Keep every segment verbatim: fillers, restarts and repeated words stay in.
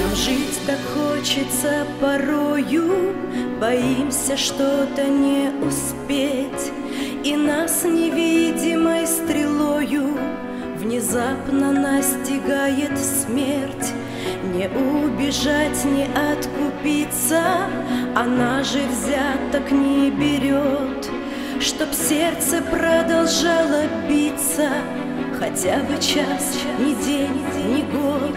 Нам жить так хочется порою, боимся что-то не успеть, и нас невидимой стрелою внезапно настигает смерть. Не убежать, не откупиться, она же взяток не берет, чтоб сердце продолжало биться хотя бы час, ни день, ни год.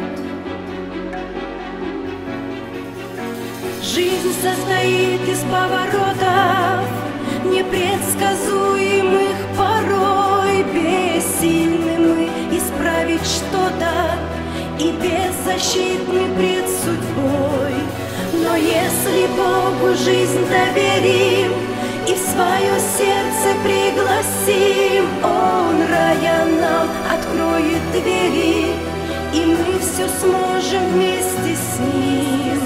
Жизнь состоит из поворотов, непредсказуемых порой. Бессильны мы исправить что-то и беззащитны пред судьбой. Но если Богу жизнь доверим и в свое сердце пригласим, Он рая нам откроет двери, и мы все сможем вместе с Ним.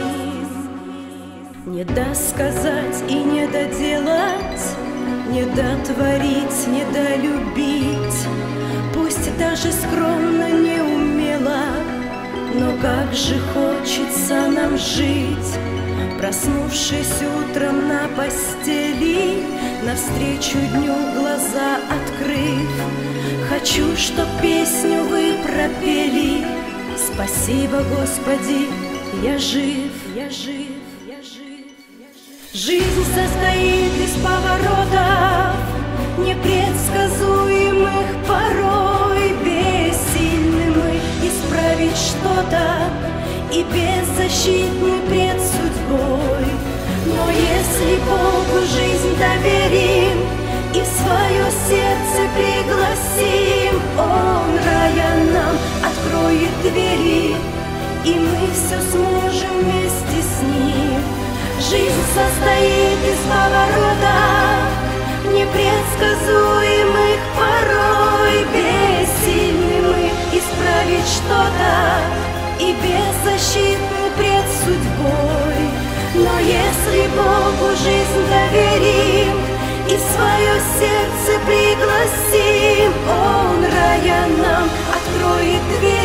Не досказать и не доделать, не дотворить, не долюбить, пусть даже скромно, не умело, но как же хочется нам жить, проснувшись утром на постели, навстречу дню глаза открыв. Хочу, чтоб песню вы пропели: спасибо, Господи, я жив, я жив, я жив, я жив. Жизнь состоит из поворотов, непредсказуемых порой. Бессильны мы исправить что-то и беззащитны пред судьбой. Но если Богу жизнь доверим и в свое сердце пригласим, Он рая нам откроет двери, и мы все сможем вместе с Ним. Жизнь состоит из поворотов, непредсказуемых порой. Бессильны мы исправить что-то и беззащитны пред судьбой. Но если Богу жизнь доверим и в свое сердце пригласим, Он рая нам откроет дверь,